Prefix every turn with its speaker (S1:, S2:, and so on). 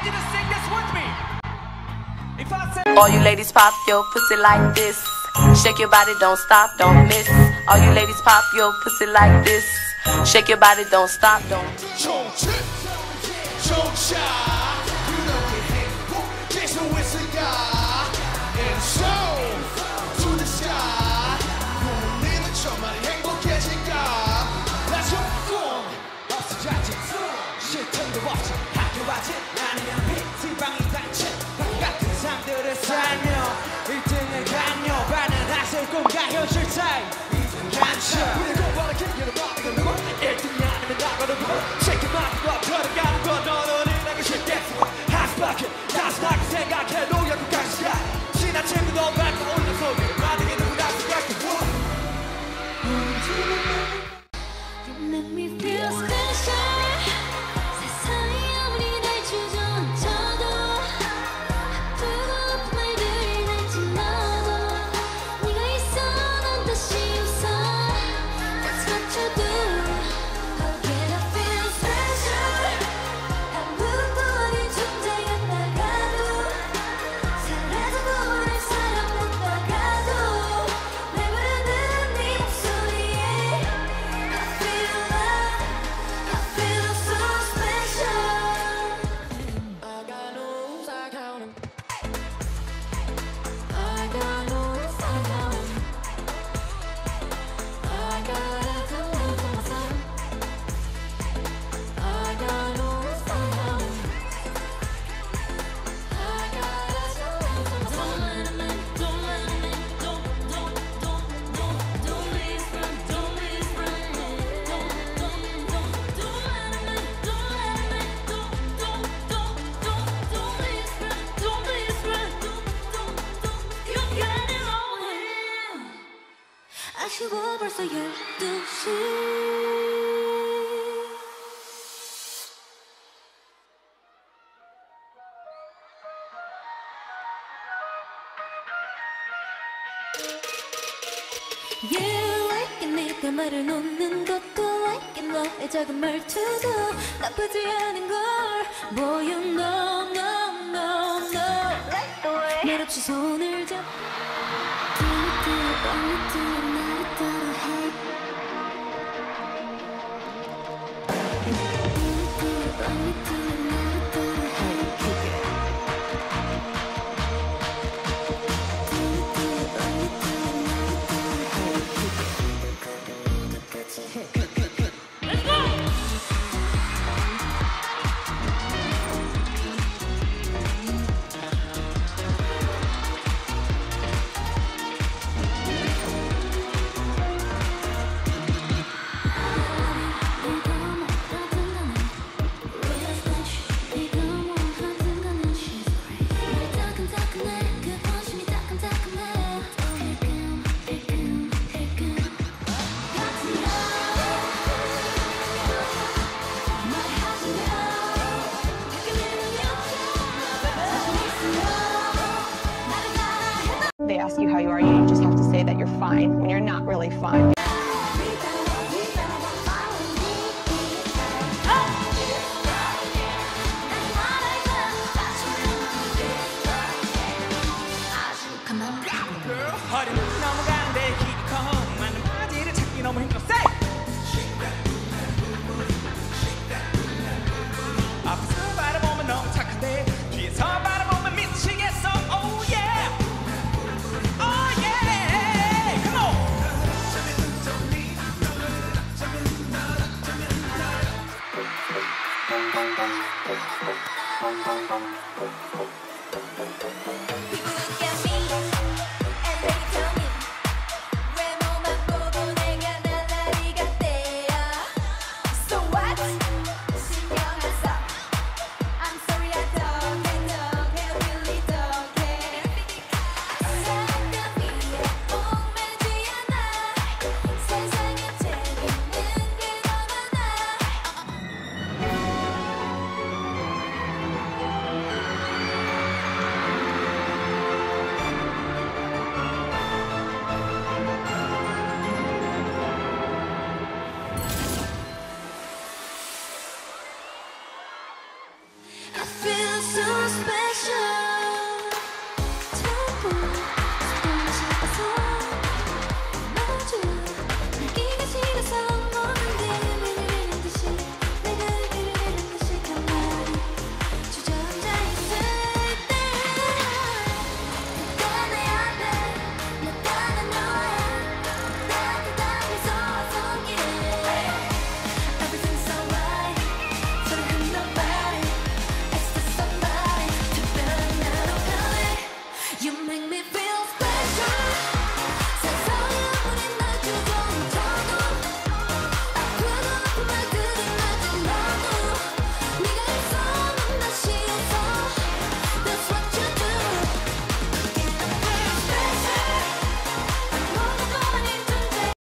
S1: need you to sing this with me. If I say
S2: all you ladies pop your pussy like this. Shake your body, don't stop, don't miss. All you ladies pop your pussy like this. Shake your body, don't stop, don't miss.
S3: And so to the sky. 눈을 정말 행복해질까. Let's go. 없어졌지. 실통도 없지. 학교와지 아니면 피티방이 닥친 같은 삶들을 살며 1등을 강요 반응하실 꿈과 현실 차이 간첩 우리 공부하는 길기는 말이가 누구 1등이 아니면 나가는 누구 쉽게 말하는 거 들어가는 거 너는 나기 쉽겠어 하스바퀴 다시 나게 생각해도 여기까지야 친한 친구도 밟고 올려 소리 만약에 누구나 생각해
S4: You make me feel special 세상이 아무리 날 주저앉혀도 아프고 말들이 날지 마도 네가 있어 난 다시 웃어 That's what you do How can I feel special 아무것도 아닌 존재가 나가도 사라져버린 사랑했다가도 날 부르는 네 목소리에 I feel love I feel so special I got no rules I count 'em I got no rules I count 'em I gotta come down for myself I got no rules I count 'em I gotta slow down for myself Don't let 'em in, don't let 'em in Don't leave from, don't leave from me Don't let 'em in, don't let 'em in Don't leave from, don't leave from You got it all here 아쉬워 벌써 12시 You like it 내가 말을 놓는 것도 like it 너의 작은 말투도 나쁘지 않은 걸 Boy you know no no no 말 없이 손을 잡 빨리 뛰어 나를 따라해 빨리 뛰어 나를 따라해
S5: They ask you how you are, you just have to say that you're fine when you're not really fine.
S1: 허리는 넘어가는데 길이 커 많은 바지를 찾기 너무 힘들어 Say! 앞에서 바라보면 너무 착한데 뒤에서 바라보면 미치겠어 Oh yeah! Oh yeah! Come on!
S4: People look at me and they tell me